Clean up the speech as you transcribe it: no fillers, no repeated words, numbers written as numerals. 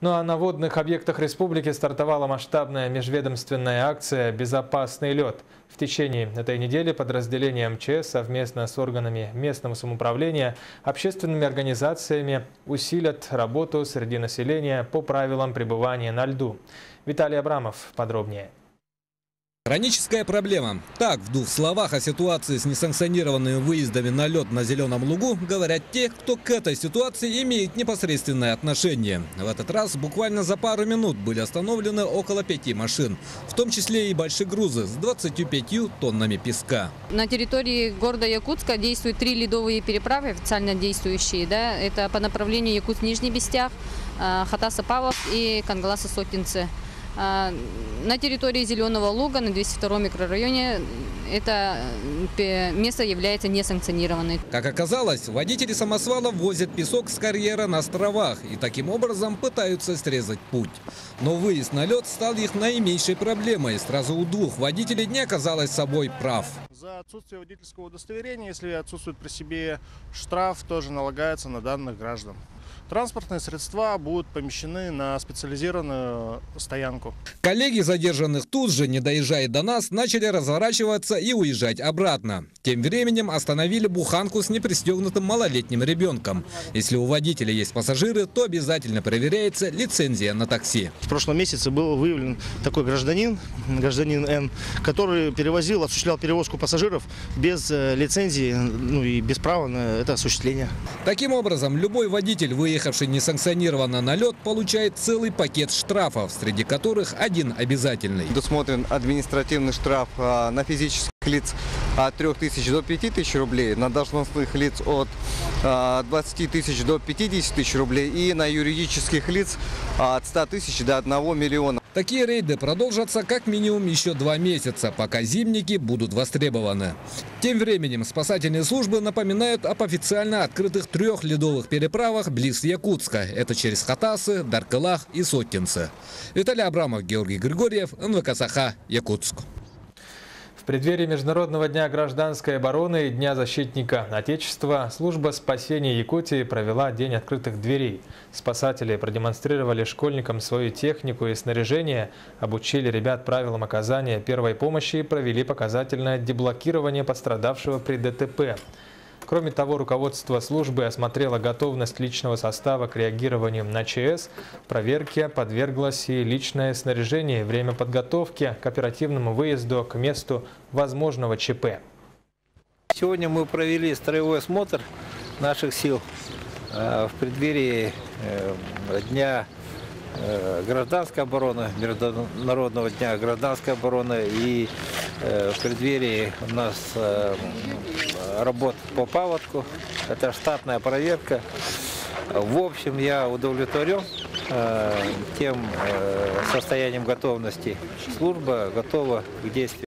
Ну а на водных объектах республики стартовала масштабная межведомственная акция «Безопасный лед». В течение этой недели подразделения МЧС совместно с органами местного самоуправления, общественными организациями усилят работу среди населения по правилам пребывания на льду. Виталий Абрамов подробнее. Хроническая проблема. Так, в двух словах о ситуации с несанкционированными выездами на лед на Зеленом лугу говорят те, кто к этой ситуации имеет непосредственное отношение. В этот раз буквально за пару минут были остановлены около 5 машин, в том числе и большие грузы с 25 тоннами песка. На территории города Якутска действуют 3 ледовые переправы, официально действующие. Да? Это по направлению Якутск-Нижний Бестях, Хатаса-Павлов и Кангаласа-Сотинцы. На территории Зеленого луга, на 202 микрорайоне, это место является несанкционированным. Как оказалось, водители самосвалов возят песок с карьера на островах и таким образом пытаются срезать путь. Но выезд на лед стал их наименьшей проблемой. Сразу у двух водителей не оказалось с собой прав. За отсутствие водительского удостоверения, если отсутствует при себе штраф, тоже налагается на данных граждан. Транспортные средства будут помещены на специализированную стоянку. Коллеги задержанных тут же, не доезжая до нас, начали разворачиваться и уезжать обратно. Тем временем остановили буханку с непристегнутым малолетним ребенком. Если у водителя есть пассажиры, то обязательно проверяется лицензия на такси. В прошлом месяце был выявлен такой гражданин Н, который осуществлял перевозку пассажиров без лицензии, и без права на это осуществление. Таким образом, любой водитель, выехавший несанкционированно на лед, получает целый пакет штрафов, среди которых один обязательный. Предусмотрен административный штраф на физических лиц от 3000 до 5000 рублей, на должностных лиц от 20 тысяч до 50 тысяч рублей и на юридических лиц от 100 тысяч до 1 миллиона. Такие рейды продолжатся как минимум еще 2 месяца, пока зимники будут востребованы. Тем временем спасательные службы напоминают об официально открытых 3 ледовых переправах близ Якутска. Это через Хатасы, Даркылах и Сотинцы. Виталий Абрамов, Георгий Григорьев, НВК Саха, Якутск. В преддверии Международного дня гражданской обороны и Дня защитника Отечества служба спасения Якутии провела День открытых дверей. Спасатели продемонстрировали школьникам свою технику и снаряжение, обучили ребят правилам оказания первой помощи и провели показательное деблокирование пострадавшего при ДТП. Кроме того, руководство службы осмотрело готовность личного состава к реагированию на ЧС. Проверке подверглось и личное снаряжение, время подготовки к оперативному выезду к месту возможного ЧП. Сегодня мы провели строевой осмотр наших сил в преддверии Дня гражданской обороны, Международного дня гражданской обороны и в преддверии у нас работ по паводку. Это штатная проверка. В общем, я удовлетворен тем состоянием готовности. Служба готова к действию.